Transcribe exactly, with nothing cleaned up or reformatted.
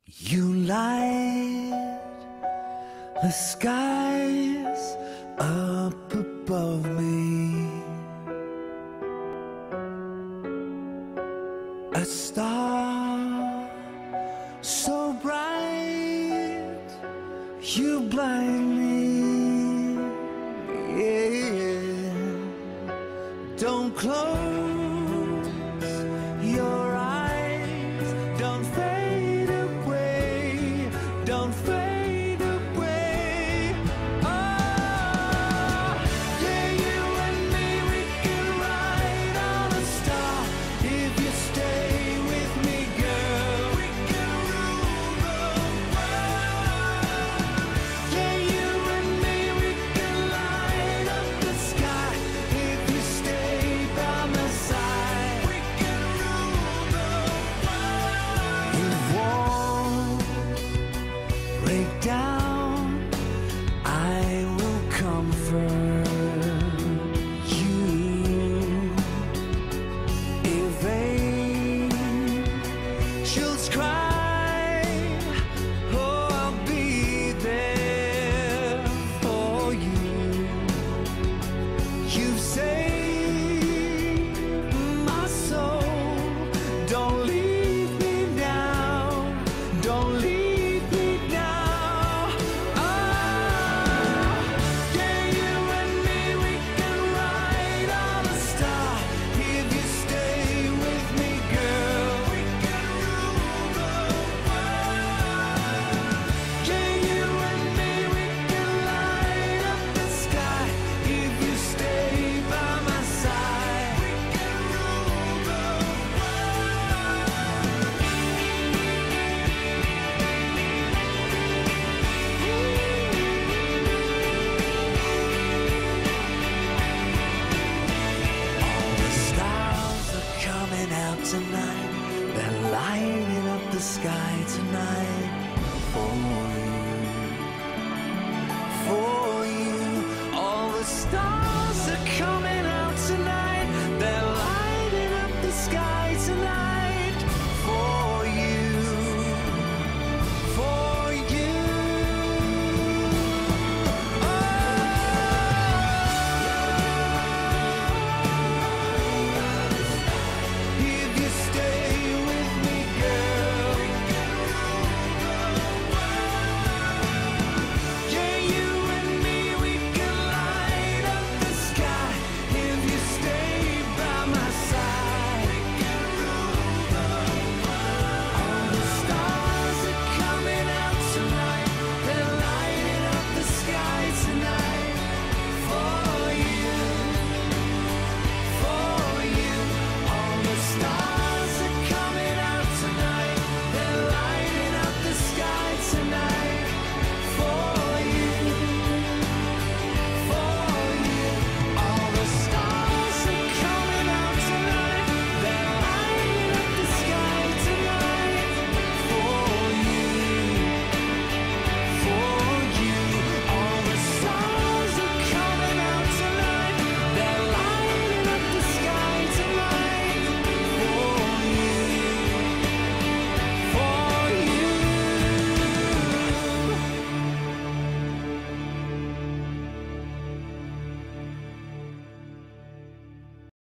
You light the skies up above me, a star so bright you blind me. Yeah. Don't close your eyes, don't fade away, don't fade away. Oh, yeah, you and me, we can ride on a star. If you stay with me, girl, we can rule the world. Yeah, you and me, we can light up the sky. If you stay by my side, we can rule the world. It won't break down, I will comfort you. If angels cry, oh, I'll be there for you. You've saved my soul, don't leave me now, don't leave me now. Oh, yeah, you and me, we can ride on a star. If you stay with me, girl, we can rule the world. Yeah, you and me, we can light up the sky. If you stay by my side, we can rule the All the stars are coming out tonight, they're lighting up the sky tonight for you, for you. All the stars are coming